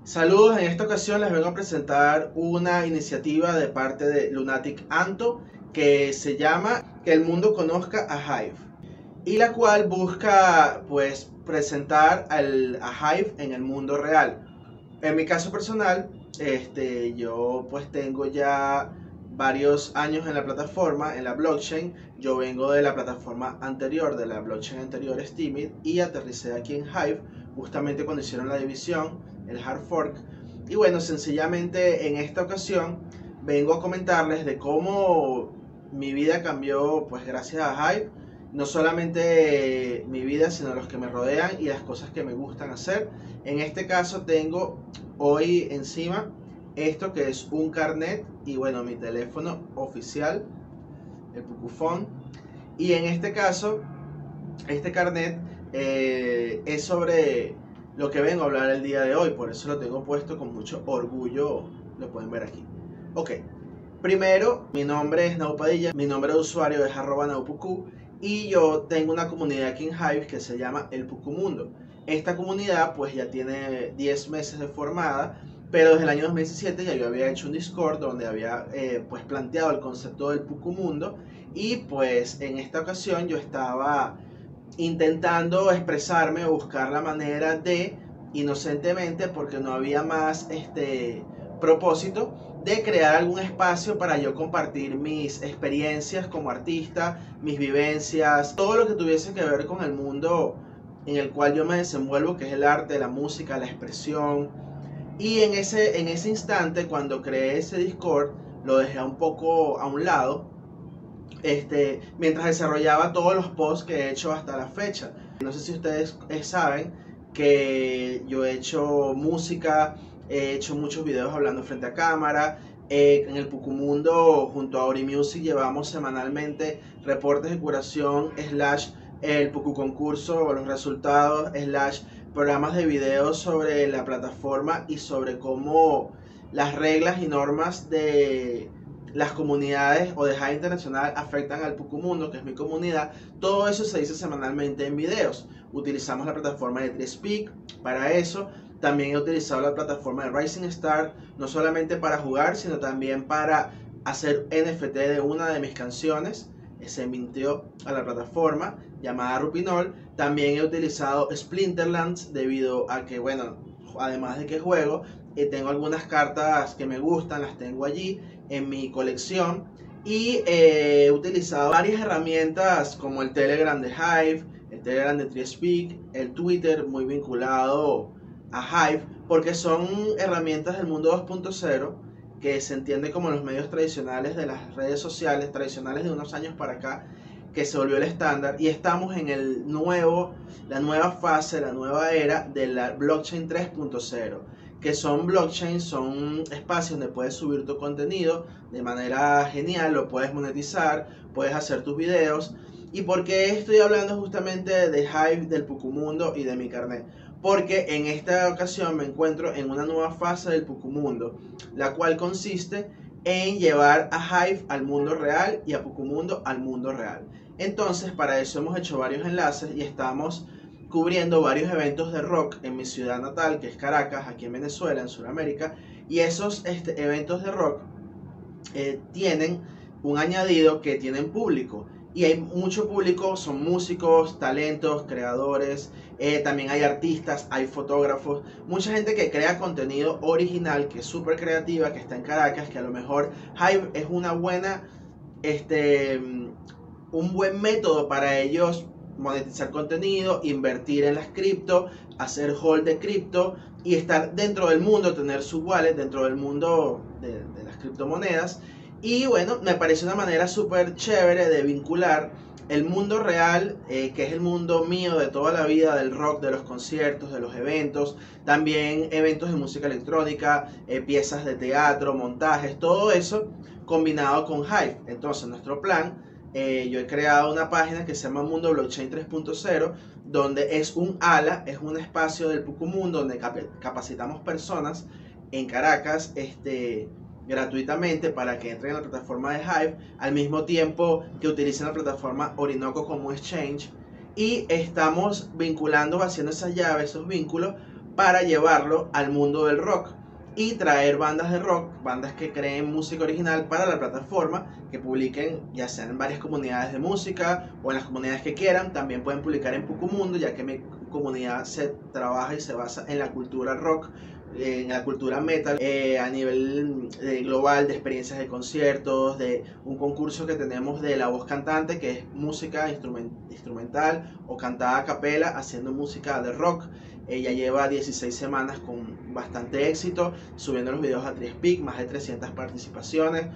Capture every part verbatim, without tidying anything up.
Saludos, en esta ocasión les vengo a presentar una iniciativa de parte de Lunatic Anto que se llama Que el mundo conozca a Hive, y la cual busca pues presentar al, a Hive en el mundo real. En mi caso personal, este, yo pues tengo ya varios años en la plataforma, en la blockchain. Yo vengo de la plataforma anterior, de la blockchain anterior, Steemit, y aterricé aquí en Hive justamente cuando hicieron la división, el hard fork. Y bueno, sencillamente en esta ocasión vengo a comentarles de cómo mi vida cambió pues gracias a Hive. No solamente mi vida, sino los que me rodean y las cosas que me gustan hacer. En este caso tengo hoy encima esto que es un carnet y bueno, mi teléfono oficial, el Pucufón. Y en este caso, este carnet eh, es sobre lo que vengo a hablar el día de hoy, por eso lo tengo puesto con mucho orgullo, lo pueden ver aquí. Ok, primero, mi nombre es Nau Padilla, mi nombre de usuario es arroba naupucu, y yo tengo una comunidad aquí en Hive que se llama el Pucumundo. Esta comunidad pues ya tiene diez meses de formada, pero desde el año dos mil diecisiete ya yo había hecho un Discord donde había eh, pues planteado el concepto del Pucumundo, y pues en esta ocasión yo estaba intentando expresarme o buscar la manera de, inocentemente, porque no había más este propósito, de crear algún espacio para yo compartir mis experiencias como artista, mis vivencias, todo lo que tuviese que ver con el mundo en el cual yo me desenvuelvo, que es el arte, la música, la expresión. Y en ese, en ese instante, cuando creé ese Discord, lo dejé un poco a un lado, este, mientras desarrollaba todos los posts que he hecho hasta la fecha. No sé si ustedes eh, saben que yo he hecho música, he hecho muchos videos hablando frente a cámara. Eh, en el Pucumundo, junto a Ori Music, llevamos semanalmente reportes de curación, slash el Pucu concurso o los resultados, slash programas de videos sobre la plataforma y sobre cómo las reglas y normas de las comunidades o de Hive Internacional afectan al Pucumundo, que es mi comunidad. Todo eso se dice semanalmente en videos. Utilizamos la plataforma de TreeSpeak para eso. También he utilizado la plataforma de Rising Star, no solamente para jugar, sino también para hacer N F T de una de mis canciones. Se mintió a la plataforma llamada Rupinol. También he utilizado Splinterlands debido a que, bueno, además de que juego, eh, tengo algunas cartas que me gustan, las tengo allí en mi colección. Y eh, he utilizado varias herramientas como el Telegram de Hive, el Telegram de TreeSpeak, el Twitter muy vinculado a Hive, porque son herramientas del mundo dos punto cero que se entiende como los medios tradicionales de las redes sociales, tradicionales de unos años para acá, que se volvió el estándar, y estamos en el nuevo, la nueva fase, la nueva era de la blockchain tres punto cero, que son blockchains, son espacios donde puedes subir tu contenido de manera genial, lo puedes monetizar, puedes hacer tus videos. ¿Y por qué estoy hablando justamente de Hive, del Pucumundo y de mi carnet? Porque en esta ocasión me encuentro en una nueva fase del Pucumundo, la cual consiste en llevar a Hive al mundo real y a Pucumundo al mundo real. Entonces, para eso hemos hecho varios enlaces y estamos cubriendo varios eventos de rock en mi ciudad natal, que es Caracas, aquí en Venezuela, en Sudamérica. Y esos este, eventos de rock eh, tienen un añadido que tienen público. Y hay mucho público, son músicos, talentos, creadores, eh, también hay artistas, hay fotógrafos, mucha gente que crea contenido original, que es súper creativa, que está en Caracas, que a lo mejor Hive es una buena, este, un buen método para ellos monetizar contenido, invertir en las cripto, hacer hold de cripto y estar dentro del mundo, tener su wallet dentro del mundo de, de las criptomonedas. Y bueno, me parece una manera súper chévere de vincular el mundo real, eh, que es el mundo mío de toda la vida, del rock, de los conciertos, de los eventos, también eventos de música electrónica, eh, piezas de teatro, montajes, todo eso combinado con Hive. Entonces, nuestro plan, eh, yo he creado una página que se llama Mundo Blockchain tres punto cero, donde es un ala, es un espacio del Pucumundo donde cap capacitamos personas en Caracas, este... gratuitamente para que entren a la plataforma de Hive, al mismo tiempo que utilicen la plataforma Orinoco como exchange, y estamos vinculando, haciendo esas llaves, esos vínculos para llevarlo al mundo del rock y traer bandas de rock, bandas que creen música original para la plataforma, que publiquen ya sea en varias comunidades de música o en las comunidades que quieran. También pueden publicar en Pukumundo, ya que mi comunidad se trabaja y se basa en la cultura rock, en la cultura metal, eh, a nivel eh, global, de experiencias de conciertos, de un concurso que tenemos de la voz cantante, que es música instrument instrumental o cantada a capela haciendo música de rock. Ella lleva dieciséis semanas con bastante éxito, subiendo los videos a Triespeak, más de trescientas participaciones.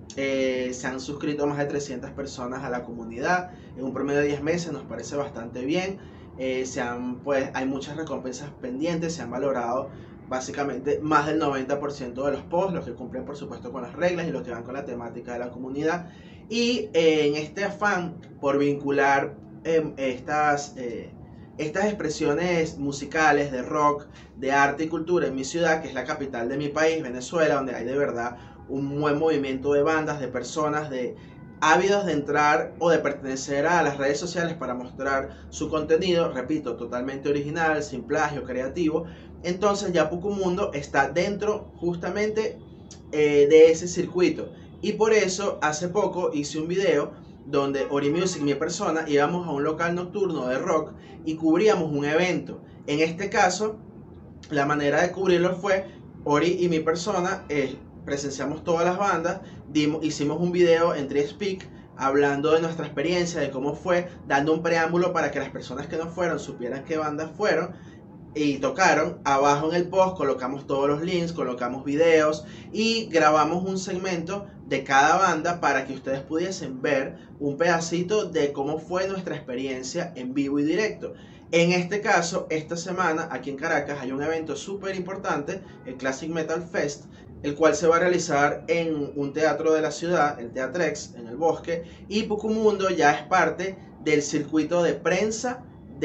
Eh, se han suscrito más de trescientas personas a la comunidad en un promedio de diez meses, nos parece bastante bien. Eh, se han, pues, hay muchas recompensas pendientes, se han valorado básicamente más del noventa por ciento de los posts, los que cumplen por supuesto con las reglas y los que van con la temática de la comunidad. Y eh, en este afán por vincular eh, estas... Eh, Estas expresiones musicales de rock, de arte y cultura en mi ciudad, que es la capital de mi país, Venezuela, donde hay de verdad un buen movimiento de bandas, de personas, de ávidos de entrar o de pertenecer a las redes sociales para mostrar su contenido, repito, totalmente original, sin plagio, creativo. Entonces ya Pukumundo está dentro justamente eh, de ese circuito. Y por eso hace poco hice un video donde Ori Music y mi persona íbamos a un local nocturno de rock y cubríamos un evento. En este caso, la manera de cubrirlo fue Ori y mi persona, eh, presenciamos todas las bandas, dimos, hicimos un video en Triespeak hablando de nuestra experiencia, de cómo fue, dando un preámbulo para que las personas que no fueron supieran qué bandas fueron y tocaron. Abajo en el post colocamos todos los links, colocamos videos y grabamos un segmento de cada banda para que ustedes pudiesen ver un pedacito de cómo fue nuestra experiencia en vivo y directo. En este caso, esta semana aquí en Caracas hay un evento súper importante, el Classic Metal Fest, el cual se va a realizar en un teatro de la ciudad, el Teatrex, en el Bosque, y Pukumundo ya es parte del circuito de prensa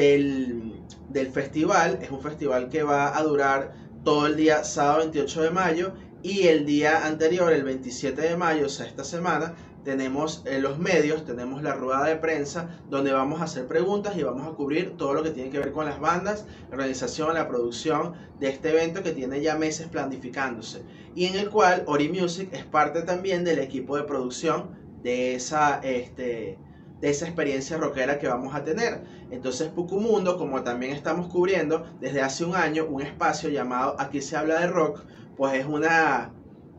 del, del festival. Es un festival que va a durar todo el día sábado veintiocho de mayo, y el día anterior, el veintisiete de mayo, o sea esta semana, tenemos eh, los medios, tenemos la rueda de prensa donde vamos a hacer preguntas y vamos a cubrir todo lo que tiene que ver con las bandas, la organización, la producción de este evento que tiene ya meses planificándose y en el cual Ori Music es parte también del equipo de producción de esa, este, de esa experiencia rockera que vamos a tener. Entonces Pukumundo, como también estamos cubriendo desde hace un año un espacio llamado Aquí se habla de rock, pues es una,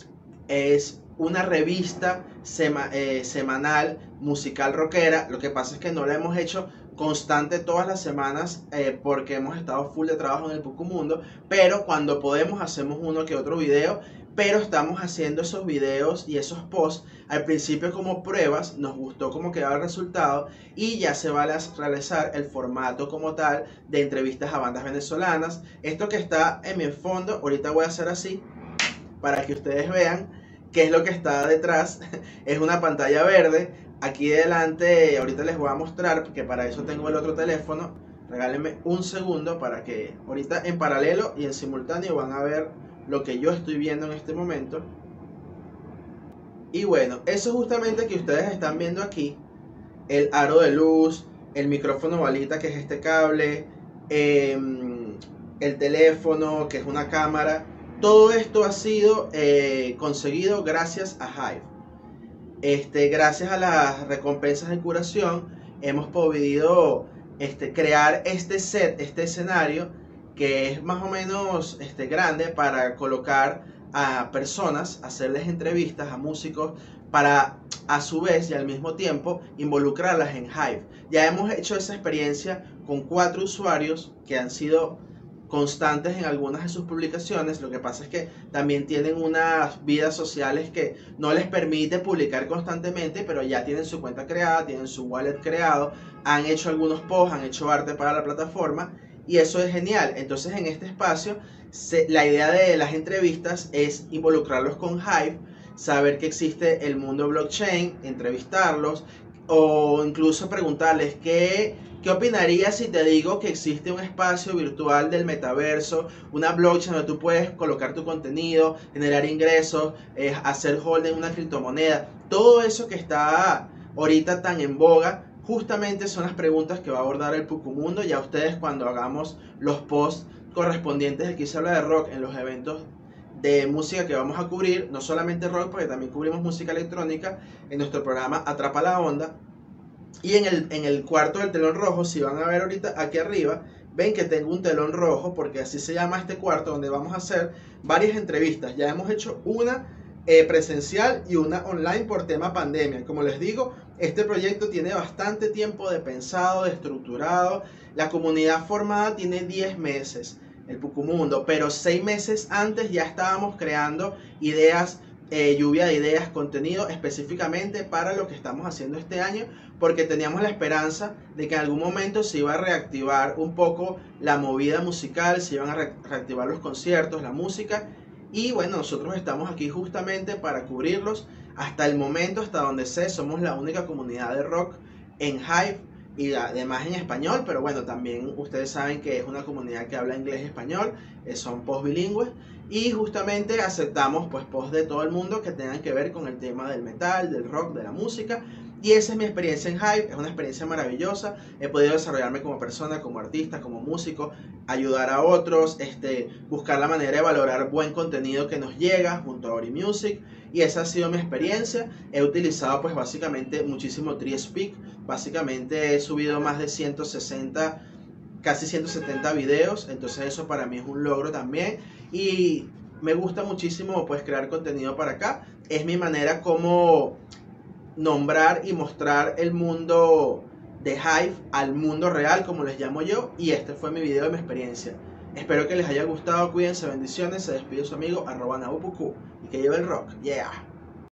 es una revista sema, eh, semanal musical rockera. Lo que pasa es que no la hemos hecho constante todas las semanas eh, porque hemos estado full de trabajo en el Pukumundo, pero cuando podemos hacemos uno que otro video. Pero estamos haciendo esos videos y esos posts al principio como pruebas, nos gustó cómo quedaba el resultado y ya se va a realizar el formato como tal de entrevistas a bandas venezolanas. Esto que está en mi fondo, ahorita voy a hacer así para que ustedes vean qué es lo que está detrás. Es una pantalla verde. Aquí delante, ahorita les voy a mostrar, porque para eso tengo el otro teléfono. Regálenme un segundo para que ahorita en paralelo y en simultáneo van a ver lo que yo estoy viendo en este momento. Y bueno, eso justamente que ustedes están viendo aquí, el aro de luz, el micrófono balita que es este cable, eh, el teléfono que es una cámara, todo esto ha sido eh, conseguido gracias a Hive. Este, gracias a las recompensas de curación hemos podido este, crear este set, este escenario que es más o menos este, grande para colocar a personas, hacerles entrevistas a músicos para a su vez y al mismo tiempo involucrarlas en Hive. Ya hemos hecho esa experiencia con cuatro usuarios que han sido constantes en algunas de sus publicaciones. Lo que pasa es que también tienen unas vidas sociales que no les permite publicar constantemente, pero ya tienen su cuenta creada, tienen su wallet creado, han hecho algunos posts, han hecho arte para la plataforma. Y eso es genial. Entonces en este espacio se, la idea de las entrevistas es involucrarlos con Hive, saber que existe el mundo blockchain, entrevistarlos o incluso preguntarles qué, qué opinarías si te digo que existe un espacio virtual del metaverso, una blockchain donde tú puedes colocar tu contenido, generar ingresos, eh, hacer holding una criptomoneda. Todo eso que está ahorita tan en boga justamente son las preguntas que va a abordar el Pukumundo. Ya ustedes cuando hagamos los posts correspondientes de Aquí se habla de rock en los eventos de música que vamos a cubrir, no solamente rock, porque también cubrimos música electrónica en nuestro programa Atrapa la Onda. Y en el, en el cuarto del telón rojo, si van a ver ahorita aquí arriba, ven que tengo un telón rojo, porque así se llama este cuarto, donde vamos a hacer varias entrevistas. Ya hemos hecho una eh, presencial y una online por tema pandemia. Como les digo, este proyecto tiene bastante tiempo de pensado, de estructurado. La comunidad formada tiene diez meses, el Pucumundo, pero seis meses antes ya estábamos creando ideas, eh, lluvia de ideas, contenido específicamente para lo que estamos haciendo este año, porque teníamos la esperanza de que en algún momento se iba a reactivar un poco la movida musical, se iban a re reactivar los conciertos, la música, y bueno, nosotros estamos aquí justamente para cubrirlos. Hasta el momento, hasta donde sé, somos la única comunidad de rock en Hive y además en español, pero bueno, también ustedes saben que es una comunidad que habla inglés y español, eh, son post bilingües, y justamente aceptamos pues post de todo el mundo que tengan que ver con el tema del metal, del rock, de la música. Y esa es mi experiencia en Hive, es una experiencia maravillosa. He podido desarrollarme como persona, como artista, como músico, ayudar a otros, este, buscar la manera de valorar buen contenido que nos llega junto a Ori Music. Y esa ha sido mi experiencia. He utilizado pues básicamente muchísimo TreeSpeak. Básicamente he subido más de ciento sesenta, casi ciento setenta videos. Entonces eso para mí es un logro también. Y me gusta muchísimo pues crear contenido para acá. Es mi manera como nombrar y mostrar el mundo de Hive al mundo real, como les llamo yo. Y este fue mi video de mi experiencia. Espero que les haya gustado, cuídense, bendiciones. Se despide su amigo arroba nabupuku y que lleve el rock, yeah.